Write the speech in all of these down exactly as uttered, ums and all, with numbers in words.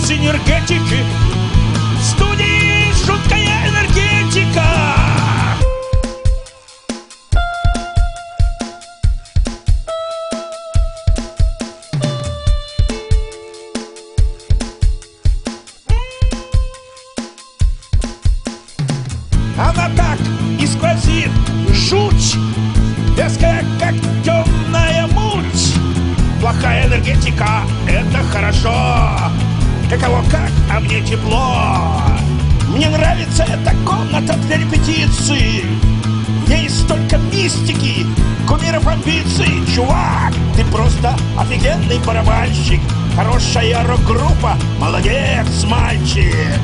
синергетики. В студии жуткая энергетика. Она так и сквозит, жуть, веская, как темная муть. Плохая энергетика — это хорошо. Каково как, а мне тепло. Мне нравится эта комната для репетиций. В ней столько мистики, кумиров амбиций. Чувак, ты просто офигенный барабанщик. Хорошая рок-группа, молодец, мальчик.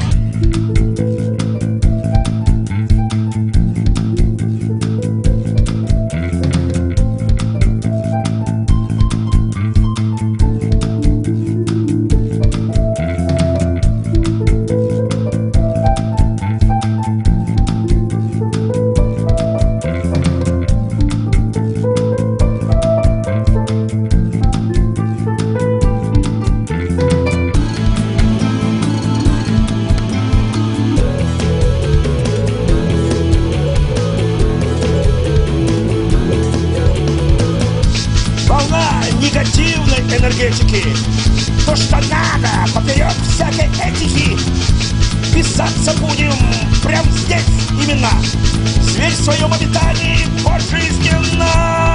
Негативной энергетики, то, что надо, поперек всякой этики. Писаться будем прям здесь именно. Зверь в своем обитании пожизненно.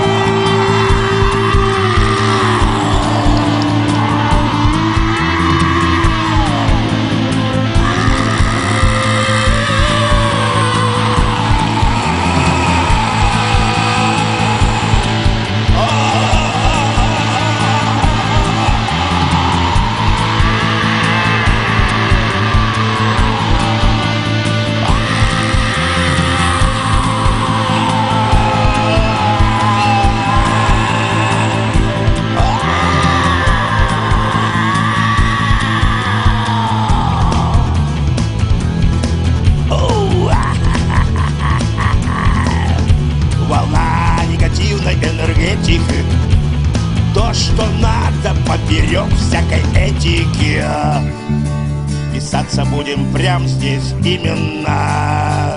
Энергетики, то, что надо, поперек всякой этики. Писаться будем прям здесь именно.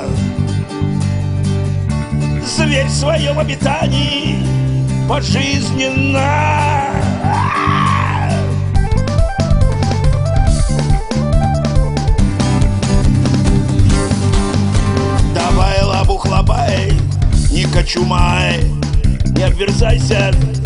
Зверь в своем обитании пожизненно. Давай лабух лабай, не кочумай, не обверзайся,